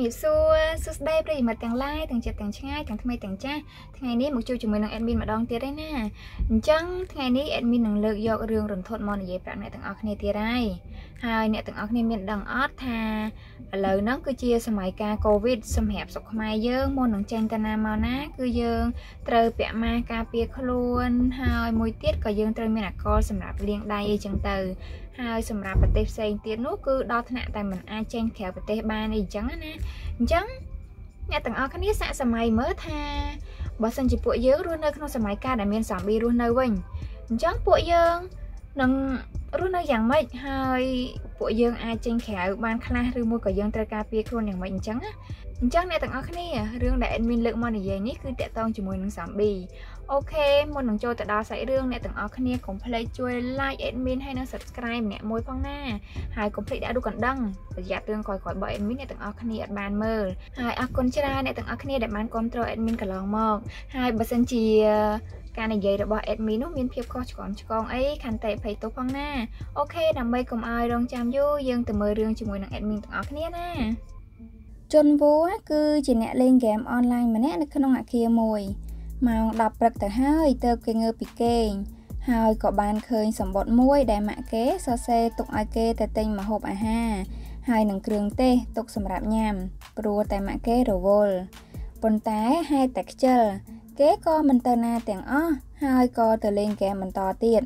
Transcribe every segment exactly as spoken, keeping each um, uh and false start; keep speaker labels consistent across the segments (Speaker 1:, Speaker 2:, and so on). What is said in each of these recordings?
Speaker 1: nghiệp xưa xưa đây bây mà tiếng like tiếng chật tiếng trai tiếng thay tiếng cha ngày ní một chiều chúng mình đang admin mà đón tiền đấy nè chẳng ngày ní admin năng lực do rương rừng thôn mòn về bạn này tiếng óc này tiền đây hai nè tiếng óc này miền đằng ót tha lời nó cứ chia sớm mai ca covid xâm hẹp sọc mai dơ môn đằng tranh ta nam màu ná cứ dơ trời bẹ ma ca bia luôn hai môi tiết có dơ trời miền co sầm rạp liên đai chân từ hai sầm rạp bật tép xây tiết nút cứ đo thế nào tại mình ai tranh khéo bật tép ba này chẳng á nè chẳng nghe từng ở cái nít xạ sầm mai mới tha bỏ sân chỉ bụi dơ luôn nơi không sầm mai ca đại miền sầm bi luôn nơi quỳnh chẳng bụi dơ nâng luôn nơi dạng mấy hai bụi dơ ai tranh khéo ban khla rư mua cả dơ trời ca bia luônอย่างmình chẳng á chẳng này từng ở cái này riêng đại admin lượng món này nít cứ tẹt tông chỉ mùi nâng sầm bi ok môn đừng cho tại đó sẽ riêng này từng ở cái này cũng play chui like admin hay nó subscribe nè môi phong na hai cũng play đã đủ cần đăng giả tương coi khỏi bởi admin này từng ở cái này bàn mơ hai à con chơi này từng ở cái này để bán control admin cả lòng mò hai bớt sân chi cái này vậy rồi bỏ admin nó miễn phí có còn con ấy khăn tệ phải tốt phong na ok nằm bay cùng ai đông chăm vô dương từ mười riêng chỉ mùi nặng admin từng ở cái này nè chôn vú cứ chỉ nè lên game online mà nè nó không ngại kia mùi mà đọc bật từ hai tơ cây ngơ bị kê hai có bàn khơi sầm bọt muối để mạ kế so xe tục ai kê tại tinh mà hộp à ha hai nằng cường tê tục sầm rạp nhàm rùa tại mạ kế rồi vô bồn tái hai texture kế co mình tơ na tiếng ó hai co từ lên kè mình to tiền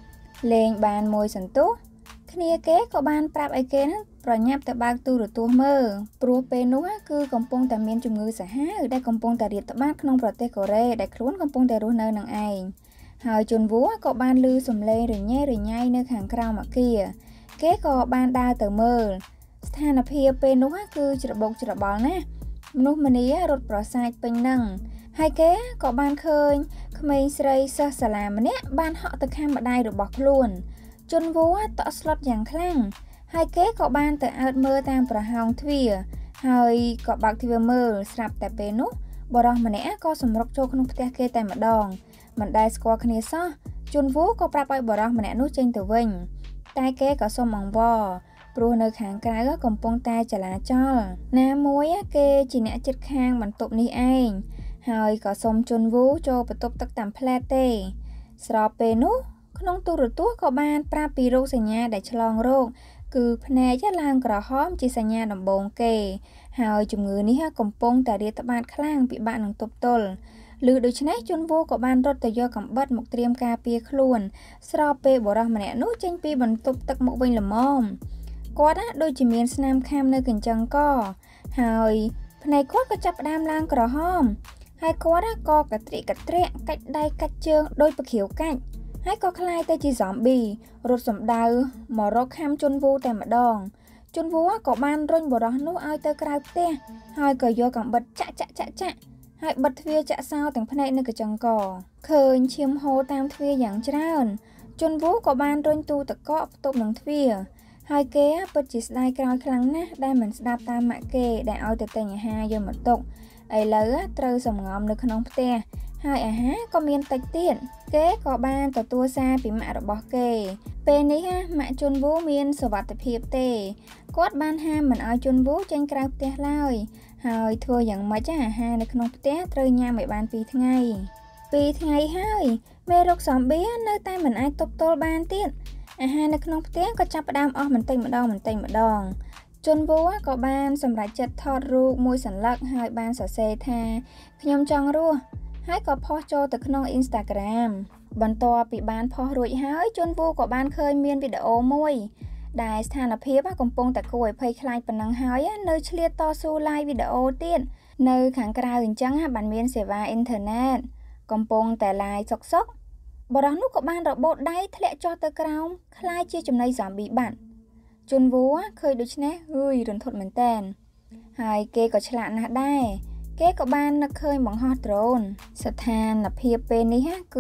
Speaker 1: lên bàn môi sần tú kia kế có bàn prap ai kê nó rồi nháp tại bang tu rồi tu mơ pro pe núa cứ công pong tại miền trung ngư xã há ở đây công pong tại địa tại bang khôngប្រទេសកូរ៉េដែលខ្លួនកំពុងតែរស់នៅនឹងឯងហើយជនវួរក៏បានលឺសំឡេងរញ៉េរញ៉ៃនៅខាងក្រៅមកkiaគេក៏បានដើរទៅមើលស្ថានភាពពេលនោះគឺច្របូកច្របល់ណាស់មនុស្សម្នារត់ប្រសាចពេញនឹងហើយគេក៏បានឃើញក្មេងស្រីសិស្សសាលាម្នាក់បានហក់ទៅខាងម្ដាយរបស់ខ្លួនជនវួរតក់ស្លុតយ៉ាងខ្លាំងហើយគេក៏បានទៅអើតមើលតាមប្រហោងទ្វារហើយក៏បើកទ្វារមើលស្រាប់តែពេលនោះបរិសម្នាក់ក៏សម្រុកចូលក្នុងផ្ទះគេតែម្ដងមិនដែលស្គាល់គ្នាសោះជនវូក៏ប្រាប់ឲ្យបរិសម្នាក់នោះចេញទៅវិញតែគេក៏សុំអង្វរព្រោះនៅខាងក្រៅកំពុងតែចលាចលណាមួយគេជាអ្នកជិតខាងបន្ទប់នេះឯងហើយក៏សុំជនវូចូលបន្ទប់ទឹកតាមផ្លែតទេស្របពេលនោះក្នុងទូរទស្សន៍ក៏បានប្រាប់ពីរោគសញ្ញាដែលឆ្លងរោគគឺភ្នែកឡើងក្រហមជាសញ្ញាដំបូងគេហើយជំងឺនេះកំពុងតែរាតត្បាតខ្លាំងពិបាកនឹងទប់ទល់ឬដូច្នេះជនវូក៏បានរត់ទៅយកកាំបិតមកត្រៀមការពារខ្លួនស្របពេលបរិសម្នាក់នោះចេញពីបន្ទប់ទឹកមកវិញល្មមគាត់ណាដូចជាមានស្នាមខាំនៅកញ្ចឹងកហើយភ្នែកគាត់ក៏ចាប់ផ្ដើមឡើងក្រហមហើយគាត់ណាក៏កត្រិកកត្រាក់កាច់ដៃកាច់ជើងដោយប្រខៀវកាច់ហើយក៏คล้ายទៅជា zombie រត់សម្ដៅមករកខាំជនវូតែម្ដងជនវូក៏បានរុញបរោះនោះឲ្យទៅក្រៅផ្ទះហើយក៏យកកាំបិតចាក់ចាក់ចាក់ចាក់ហើយបិទទ្វារចាក់សោទាំងភ្នែកនៅកញ្ចឹងកឃើញឈាមហូរតាមទ្វារយ៉ាងច្រើនជនវូក៏បានរុញទូតកកផ្ទប់នឹងទ្វារហើយគេពិតជាស្ដាយក្រោយខ្លាំងណាស់ដែលមិនស្ដាប់តាមម៉ាក់គេដែលឲ្យទៅទិញអាហារយកមកទុកឥឡូវត្រូវសំងំនៅក្នុងផ្ទះហើយអាហារក៏មានតិចទៀតគេក៏បានទទួលសារពីម៉ាក់របស់គេពេលនេះម៉ាក់ជន់វូមានសុវត្ថិភាពទេគាត់បានហាមមិនឲ្យជន់វូចេញក្រៅផ្ទះឡើយហើយធ្វើយ៉ាងម៉េចអាហារនៅក្នុងផ្ទះត្រូវញ៉ាំឲ្យបានពីរថ្ងៃពីរថ្ងៃហើយមេរោគហ្សំប៊ីនៅតែមិនអាចទប់ទល់បានទៀតអាហារនៅក្នុងផ្ទះក៏ចាប់ផ្ដើមអស់បន្តិចម្ដងបន្តិចម្ដងជន់វូក៏បានសម្រេចចិត្តថតរូបមួយសន្លឹកហើយបានសរសេរថាខ្ញុំចង់រស់ហើយក៏ផុសចូលទៅក្នុង Instagram បន្ទាប់ពីបានផុសរួចហើយជនវូក៏បានឃើញមានវីដេអូមួយដែលស្ថានភាពកំពុងតែគួរឲ្យភ័យខ្លាចប៉ុណ្ណឹងហើយនៅឆ្លៀតតស៊ូ live វីដេអូទៀតនៅខាងក្រៅអញ្ចឹងបានមានសេវាអ៊ីនធឺណិតកំពុងតែ live សុកសុកបរិះនោះក៏បានរបូតដៃធ្លាក់ចុះទៅក្រោមខ្លាចជាចំណី zombie បាត់ជនវូឃើញដូច្នេះហឺយរន្ធត់មែនតើហើយគេក៏ឆ្លាតណាស់ដែរគេក៏បាននឹកឃើញបង្ហោះដ្រូនស្ថានភាពពេលនេះគឺ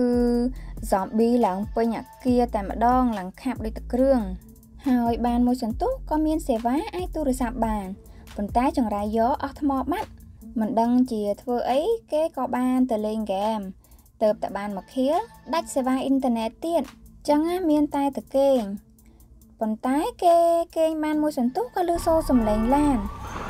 Speaker 1: zombie ឡើងពេញអាគារតែម្ដងឡើងខាប់ដូចទឹកគ្រឿងហើយបានមួយសន្ទុះក៏មានសេវាអាចទូរស័ព្ទបានប៉ុន្តែចង្រៃយកអស់ថ្មបាត់មិនដឹងជាធ្វើអីគេក៏បានទៅលេងហ្គេមទៅតែបានមកខៀលដាច់សេវាអ៊ីនធឺណិតទៀតចឹងមានតែទៅគេងប៉ុន្តែគេគេងបានមួយសន្ទុះក៏លឺសូរសំឡេងឡាន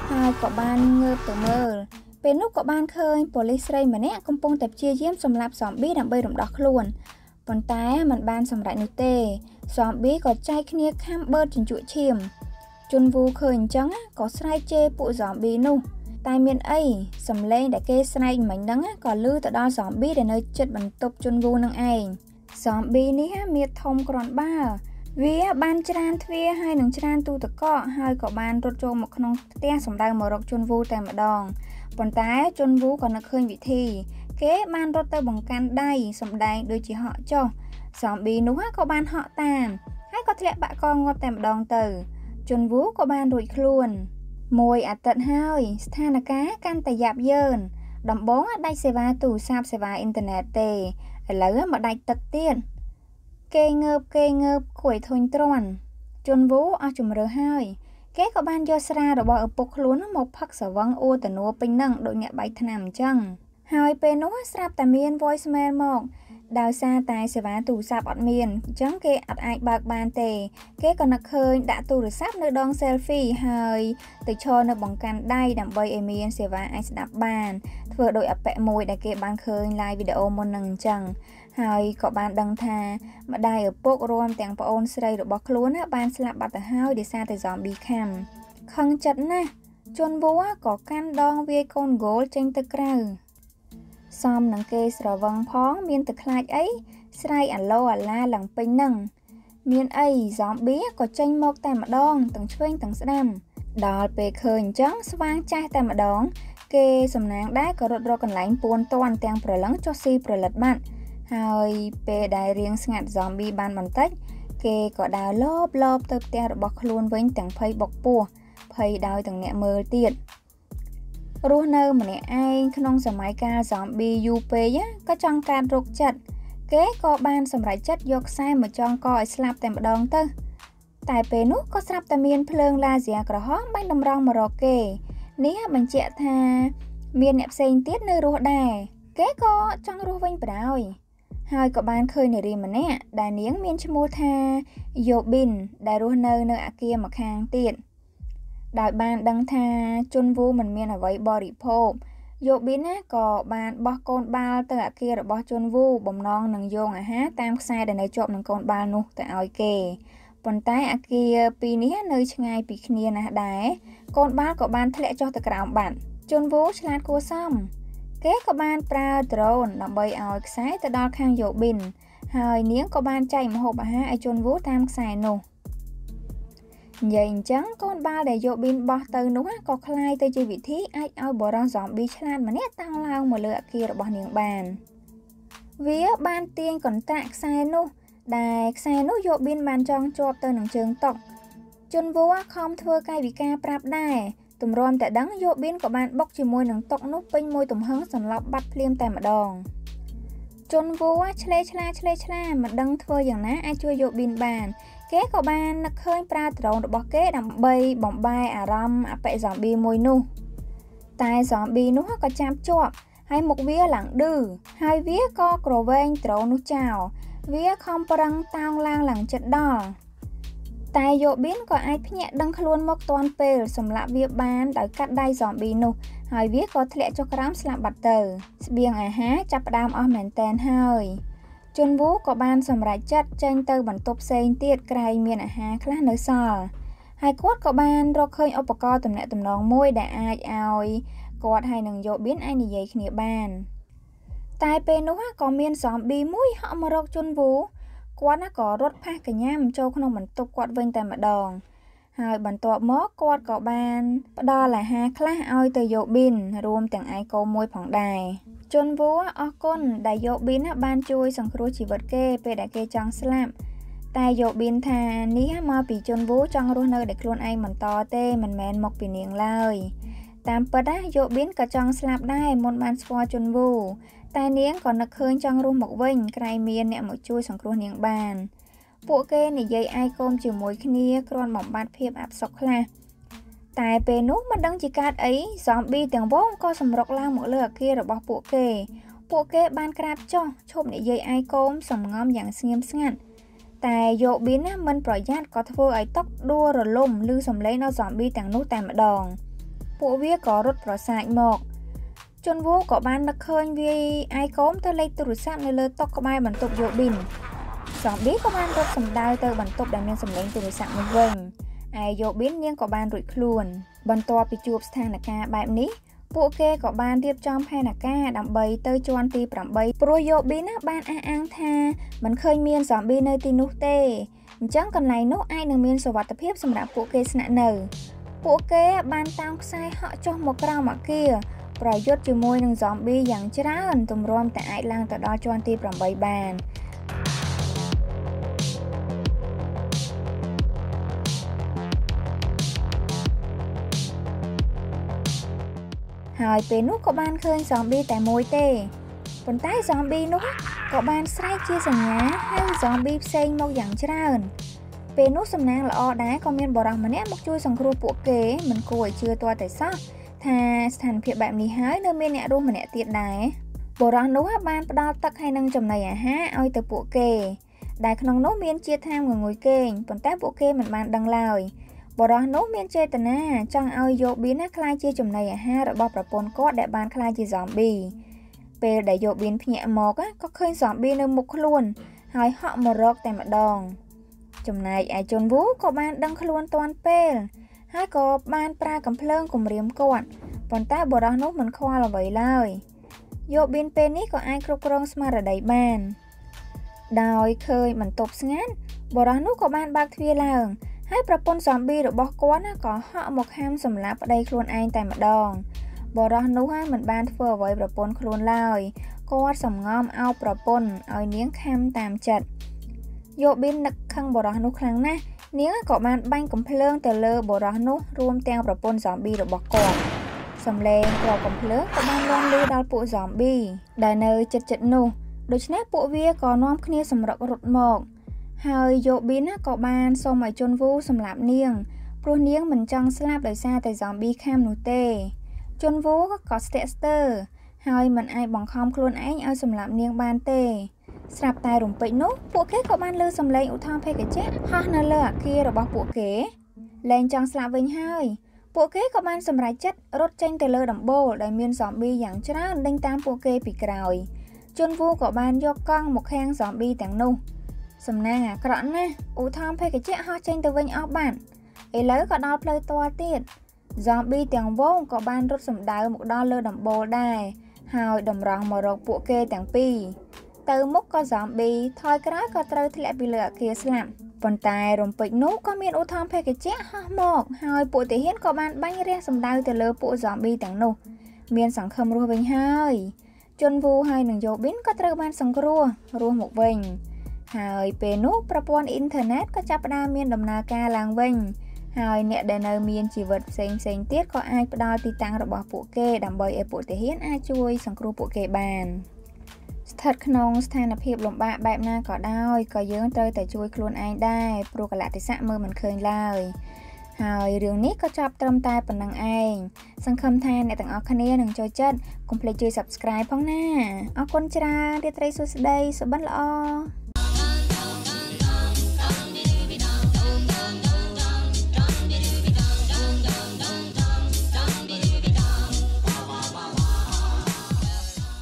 Speaker 1: hai có ban ngơ từ mơเป็นlúc có ban khơi police ray mà nè công pong tập chia chiếmสำหรับ zombie ដើម្បីរំដោះខ្លួនប៉ុន្តែมันបានសម្រេចនោះទេ zombie ក៏ចែកគ្នាខាំបឺតជញ្ជក់ឈាមជនវូឃើញអញ្ចឹងក៏ស្រែកជេរពួក zombie នោះតែមានអីសំឡេងដែលគេស្រែកមិញហ្នឹងក៏លឺទៅដល់ zombie ដែលនៅជិតបន្ទប់ជនវូនឹងឯង zombie នេះមានធំក្រាន់បើវាបានច្រានទ្វារហើយនឹងច្រានទូទឹកកកហើយក៏បានរត់ចូលមកក្នុងផ្ទះសម្ដៅមករកជនវូតែម្ដងប៉ុន្តែជនវូក៏នឹកឃើញវិធីគេបានរត់ទៅបង្កាន់ដៃសម្ដែងដូចជាហក់ចុះ zombie នោះក៏បានហក់តាមហើយក៏ធ្លាក់បាក់កងងាប់តែម្ដងទៅជនវូក៏បានរួចខ្លួនមួយអាទិត្យហើយស្ថានភាពកាន់តែយ៉ាប់យ៉ឺនដំបូងដាច់សេវាទូរស័ព្ទសេវាអ៊ីនធឺណិតទេឥឡូវមកដាច់ទឹកទៀតគេងើបគេងើបគួយធុញទ្រាន់ជនវូអស់ជំរឿហើយគេក៏បានយកស្រារបស់ឪពុកខ្លួនមកផឹកស្រវឹងអួតនួពេញនឹងដូចអ្នកបែកថ្នាំអញ្ចឹងហើយពេលនោះស្រាប់តែមាន voice mail មកដោយសារតែសេវាទូរស័ព្ទអត់មានអញ្ចឹងគេអត់អាចបើកបានទេគេក៏នឹកឃើញដាក់ទូរស័ព្ទនៅដង selfie ហើយទៅឈរនៅបង្កាន់ដៃដើម្បីឲ្យមានសេវាអាចស្ដាប់បានធ្វើដោយអពៈមួយដែលគេបានឃើញ live វីដេអូមុននឹងអញ្ចឹងហើយក៏បានដឹងថាម្ដាយឪពុករួមទាំងប្អូនស្រីរបស់ខ្លួនបានស្លាប់បាត់ទៅហើយដោយសារតែ zombie ខាំខឹងចិត្តណាស់ជនវូក៏កាន់ដងវាយកូនហ្គោលចេញទៅក្រៅសំនឹងគេស្រវឹងផងមានទឹកខ្លាចអីស្រែកអាឡូអាឡាឡើងពេញនឹងមានអី zombie ក៏ចេញមកតែម្ដងទាំងឆ្វេងទាំងស្ដាំដល់ពេលឃើញអញ្ចឹងស្វាងចាស់តែម្ដងគេសំណាងដែរក៏រត់រកកន្លែងពួនតាន់ទាំងប្រឡឹងចុះស៊ីប្រលិតបាត់ហើយពេលដែលរៀងស្ងាត់ zombie បានបន្តិចគេក៏ដើរលបលបទៅផ្ទះរបស់ខ្លួនវិញទាំងភ័យបុកពោះភ័យដោយទាំងអ្នកមើលទៀតរស់នៅម្នាក់ឯងក្នុងសម័យកាល zombie យូរពេកក៏ចង់កាត់រោគចិត្តគេក៏បានសម្រេចចិត្តយកខ្សែមកចងកឲ្យស្លាប់តែម្ដងទៅតែពេលនោះក៏ស្រាប់តែមានភ្លើងឡាស៊ែក្រហមបាញ់តម្រង់មករកគេនេះបញ្ជាក់ថាមានអ្នកផ្សេងទៀតនៅរស់ដែរគេក៏ចង់រស់វិញបណ្ដោយហើយក៏បានឃើញនារីម្នាក់ដែលនាងមានឈ្មោះថាយ៉ូប៊ីនដែលរស់នៅនៅអគារម្ខាងទៀតដោយបានដឹងថាជនវូមិនមានអ្វីបរិភោគយ៉ូប៊ីនណាក៏បានបោះកូនបាល់ទៅអគាររបស់ជនវូបំណងនឹងយកអាហារតាមខ្សែដែលនៅជាប់នឹងកូនបាល់នោះទៅឲ្យគេប៉ុន្តែអគារពីរនេះនៅឆ្ងាយពីគ្នាណាស់ដែរកូនបាល់ក៏បានធ្លាក់ចុះទៅក្រោមបាត់ជនវូឆ្លាតគួរសមគេក៏បានប្រើដ្រូនដើម្បីឲ្យខ្សែទៅដល់ខាងយ៉ូប៊ីនហើយនាងក៏បានចែកម្ហូបអាហារឲ្យជនវូតាមខ្សែនោះនិយាយអញ្ចឹងកូនបាល់ដែលយ៉ូប៊ីនបោះទៅនោះក៏คล้ายទៅជាវិធីអាចឲ្យបរិស zombie ឆ្លាតម្នាក់តោងឡើងមកលើអគាររបស់នាងបានវាបានទាញកន្តាក់ខ្សែនោះដែលខ្សែនោះយ៉ូប៊ីនបានចងជាប់ទៅនឹងជើងតុជនវូខំធ្វើកាយវិការប្រាប់ដែរទម្រាំតែដឹងយ៉ូប៊ីនក៏បានបុកជាមួយនឹងតុនោះពេញមួយទំហឹងសន្លប់បាត់ភ្លាមតែម្ដងជនវូឆ្លេឆ្លាឆ្លេឆ្លាមិនដឹងធ្វើយ៉ាងណាអាចជួយយ៉ូប៊ីនបានគេក៏បាននឹកឃើញប្រើដ្រូនរបស់គេដើម្បីបំបែអារម្មណ៍អបិ zombie មួយនោះតែ zombie នោះក៏ចាប់ជាប់ហើយមុខវាឡើងឌឺហើយវាក៏ក្រវែងដ្រូននោះចោលវាខំប្រឹងតោងឡើងឡើងចិត្តដល់តែយ៉ូប៊ីនក៏អាចភ្ញាក់ដឹងខ្លួនមកទាន់ពេលសម្លាប់វាបានដោយកាត់ដៃ zombie នោះហើយវាក៏ធ្លាក់ចុះក្រោមស្លាប់បាត់ទៅស្បៀងអាហារចាប់ផ្ដើមអស់មែនតែនហើយជនវូក៏បានសម្រេចចិត្តចេញទៅបន្ទប់ផ្សេងទៀតក្រែងមានអាហារខ្លះនៅសល់ហើយគាត់ក៏បានរកឃើញឧបករណ៍ទំនាក់ទំនងមួយដែលអាចឲ្យគាត់ហើយនឹងយ៉ូប៊ីនអាចនិយាយគ្នាបានតែពេលនោះក៏មាន zombie មួយហក់មករកជនវូគាត់ណាក៏រត់ផាសកញ្ញាំចូលក្នុងបន្ទប់គាត់វិញតែម្ដងហើយបន្ទាប់មកគាត់ក៏បានផ្ដល់អាហារខ្លះឲ្យទៅយ៉ូប៊ីនរួមទាំងឯកោមួយផងដែរជនវូអរគុណដែលយ៉ូប៊ីនបានជួយសង្គ្រោះជីវិតគេពេលដែលគេចង់ស្លាប់តែយ៉ូប៊ីនថានេះមកពីជនវូចង់រស់នៅដោយខ្លួនឯងបន្តទេមិនមែនមកពីនាងឡើយតាមពិតណាយ៉ូប៊ីនក៏ចង់ស្លាប់ដែរមុនបានស្គាល់ជនវូតែនាងក៏នឹកឃើញចង់រស់មកវិញក្រែងមានអ្នកមកជួយសង្គ្រោះនាងបានពួកគេនិយាយឯកោមជាមួយគ្នាគ្រាន់បំបត្តិភាពអាប់សុខខ្លះតែពេលនោះមិនដឹងជាកើតអី zombie ទាំងវងក៏សម្រុកឡើងមកលើអគាររបស់ពួកគេពួកគេបានក្រាបចុះឈប់និយាយឯកោមសំងំយ៉ាងស្ងៀមស្ងាត់តែយ៉ូប៊ីនណាមិនប្រយ័ត្នក៏ធ្វើឲ្យតុដួលរលំឮសំឡេងដល់ zombie ទាំងនោះតែម្ដងពួកវាក៏រត់ប្រសាចមកជនវូក៏បាននឹកឃើញវាអាយកូមទៅលេខទូរស័ព្ទនៅលើតុក្បែរបន្ទប់យោប៊ីនសំប៊ីក៏បានរត់សម្ដៅទៅបន្ទប់ដែលមានសំឡេងទូរស័ព្ទនោះវិញឯយោប៊ីននាងក៏បានរួចខ្លួនបន្ទាប់ពីជួបស្ថានភាពបែបនេះពួកគេក៏បានរៀបចំផែនការដើម្បីទៅជាន់ទីប្រាំបីព្រោះយោប៊ីនបានអះអាងថាមិនឃើញមានសំប៊ីនៅទីនោះទេអញ្ចឹងកន្លែងនោះអាចនឹងមានសុវត្ថិភាពសម្រាប់ពួកគេស្នាក់នៅពួកគេបានតាមខ្សែហក់ចុះមកក្រោមអគារប្រយុទ្ធជាមួយនឹងហ្សំប៊ីយ៉ាងច្រើនទម្រាំតែអាចឡើងទៅដល់ជាន់ទីប្រាំបីបានហើយពេលនោះក៏បានឃើញហ្សំប៊ីតែមួយទេប៉ុន្តែហ្សំប៊ីនោះក៏បានស្រែកជាសញ្ញាហៅហ្សំប៊ីផ្សេងមកយ៉ាងច្រើនពេលនោះសំណាងល្អដែរក៏មានបរិសម្នាក់មកជួយសង្គ្រោះពួកគេមិនគួរឲ្យជឿទាល់តែសោះថាស្ថានភាពបែបនេះហើយនៅមានអ្នករស់ម្នាក់ទៀតដែរបរិសនោះបានផ្ដល់ទឹកហើយនឹងចំណីអាហារឲ្យទៅពួកគេដែលក្នុងនោះមានជាតិថ្នាំងងុយគេងប៉ុន្តែពួកគេមិនបានដឹងឡើយបរិសនោះមានចេតនាចង់ឲ្យយោប៊ីនក្លាយជាចំណីអាហាររបស់ប្រពន្ធគាត់ដែលបានក្លាយជាហ្សំប៊ីពេលដែលយោប៊ីនភ្ញាក់មកក៏ឃើញហ្សំប៊ីនៅមុខខ្លួនហើយហក់មករកតែម្ដងចំណែកឯជន់វូក៏បានដឹងខ្លួនទាន់ពេលហើយក៏បានប្រើកំភ្លើងគំរាមគាត់ប៉ុន្តែបរិសនោះមិនខ្វល់អ្វីឡើយយោប៊ីនពេលនេះក៏អាចគ្រប់គ្រងស្មារតីបានដោយឃើញបន្ទប់ស្ងាត់បរិសនោះក៏បានបើកទ្វារឡើងហើយប្រពន្ធហ្សំប៊ីរបស់គាត់ក៏ហក់មកហាមសម្លាប់ប្តីខ្លួនឯងតែម្ដងបរិសនោះមិនបានធ្វើអ្វីប្រពន្ធខ្លួនឡើយគាត់សំងំអោបប្រពន្ធឲ្យនាងខំតាមចិត្តយោប៊ីននឹកខឹងបរិសនោះខ្លាំងណាស់នាងក៏បានបាញ់កំភ្លើងទៅលើបរិសនោះរួមទាំងប្រពន្ធហ្សំប៊ីរបស់គាត់សំឡេងគ្រាប់កំភ្លើងក៏បានលាន់ឮដល់ពួកហ្សំប៊ីដែលនៅជិតៗនោះដូច្នេះពួកវាក៏នាំគ្នាសម្រុករត់មកហើយយោប៊ីនក៏បានសុំឲ្យជន់វូសម្លាប់នាងព្រោះនាងមិនចង់ស្លាប់ដោយសារតែហ្សំប៊ីខាំនោះទេជន់វូក៏ស្ទាក់ស្ទើរហើយមិនអាចបង្ខំខ្លួនឯងឲ្យសម្លាប់នាងបានទេស្រាប់តែរំពេចនោះពួកគេក៏បានលើសំឡេងឧទ្ធម្ភេកជ្ជៈហោះនៅលើអគាររបស់ពួកគេលែងចង់ស្លាប់វិញហើយពួកគេក៏បានសម្រេចចិត្តរត់ចេញទៅលើដំបូលដែលមានហ្សំប៊ីយ៉ាងច្រើនដេញតាមពួកគេពីក្រោយជន់វូក៏បានយកកង់មកខាំងហ្សំប៊ីទាំងនោះសំណាងអាក្រក់ណាស់ឧទ្ធម្ភេកជ្ជៈហោះចេញទៅវិញអស់បាត់ឥឡូវក៏ដល់ផ្លូវទាល់ទៀតហ្សំប៊ីទាំងវងក៏បានរត់សម្ដៅមកដល់លើដំបូលដែរហើយតម្រង់មករកពួកគេទាំងពីរទៅមុខក៏ហ្សំប៊ីថយក្រោយក៏ត្រូវធ្លាក់ពីលើអគារស្លាប់ប៉ុន្តែរំពេចនោះក៏មានឧទ្ធម្ភេកជ្ជៈហោះមកហើយពួកទាហានក៏បានបាញ់រះសម្ដៅទៅលើពួកហ្សំប៊ីទាំងនោះមានសង្ឃឹមរស់វិញហើយជន់វូហើយនឹងយោប៊ីនក៏ត្រូវបានសង្គ្រោះរស់មកវិញហើយពេលនោះប្រព័ន្ធអ៊ីនធឺណិតក៏ចាប់ផ្ដើមមានដំណើរការឡើងវិញហើយអ្នកដែលនៅមានជីវិតផ្សេងផ្សេងទៀតក៏អាចផ្ដល់ទីតាំងរបស់ពួកគេដើម្បីឲ្យពួកទាហានអាចជួយសង្គ្រោះពួកគេបានស្ថិតក្នុងស្ថានភាពលំបាកបែបណាក៏ដោយក៏យើងត្រូវតែជួយខ្លួនឯងដែរព្រោះកលៈទេសៈមើលមិនឃើញឡើយហើយរឿងនេះក៏ចប់ត្រឹមតែប៉ុណ្្នឹងឯងសង្ឃឹមថាអ្នកទាំងអស់គ្នានឹងចូលចិត្តកុំភ្លេចជួយ Subscribe ផងណាអរគុណច្រើនរាត្រីសួស្តីសុបិនល្អ